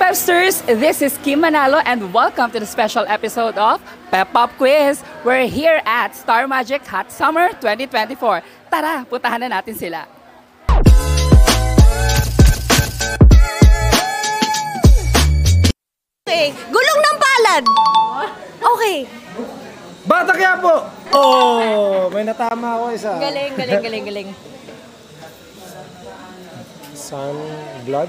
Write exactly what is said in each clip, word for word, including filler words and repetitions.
Websters, this is Kim Manalo and welcome to the special episode of Pep Pop Quiz. We're here at Star Magic Hot Summer twenty twenty-four. Tara, puntahan na natin sila. Okay, gulong ng palad. Okay. Bata kaya po! Oh, may natama ako isa. Galing, galing, galing, galing. Sun, blood?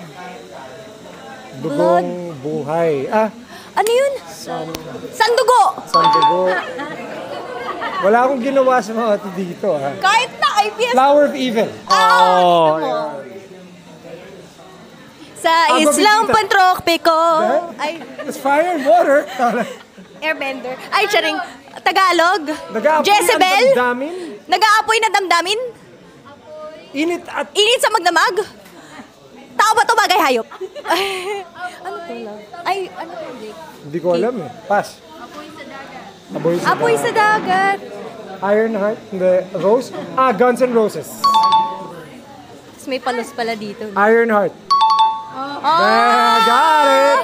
Dugong buhay. Ah, Ano yun? sun, Sandugo. sandugo. Wala akong ginawa sa mga ito dito, ha? Kahit na I P S. Flower of evil. Oh, yeah. Sa Ah, Islang babisita. Pantropiko. Yeah? Ay, It's fire and water. airbender. Ay, charing. Tagalog. Nag-aapoy Jezebel. ang damdamin. Nag-aapoy na damdamin. Init at... Init sa magdamag. Tao ba ito bagay hayop? Ano to lang? Ay, ano to, Jake? Hindi ko alam eh. Pass. Apoy sa Apoy sa dagat. Iron Heart. The Rose. Ah, Guns N' Roses. Tapos may palos pala dito. Iron Heart. Oh! Ah, got it!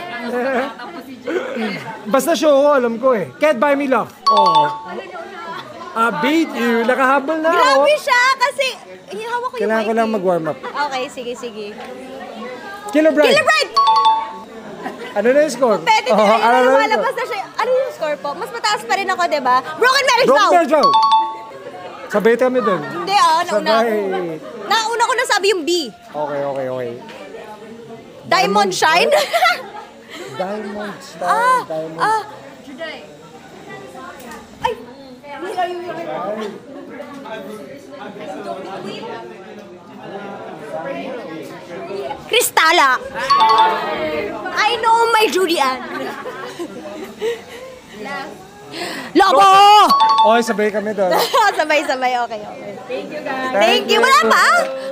Basta show ko, alam ko eh. Can't Buy Me Love. Oh. I beat you. Nakahabol na ako. Grabe siya kasi hihawak ko yung Kailangan ko mic lang eh. mag-warm up. Okay, sige, sige. Killer Bride. Killer Bride! Ano na yung score? Pwede Oh, na, ayun ano na na yung lumalabas na siya. Ano yung score po? Mas mataas pa rin ako, di ba? Broken Marriage score? Vow! Broken Marriage Vow. Sabay kami dun. Hindi ah, nauna ako. Sabay. Nauna ko na sabi yung B. Okay, okay, okay. Diamond Shine? Diamond Star. ah, Diamond. ah. Ay! Nila yung yung Kristala! I know my Judy Ann. Lobo! Okay, sabay kami dun. Sabay-sabay, okay, okay. Thank you guys. Thank you. Wala pa?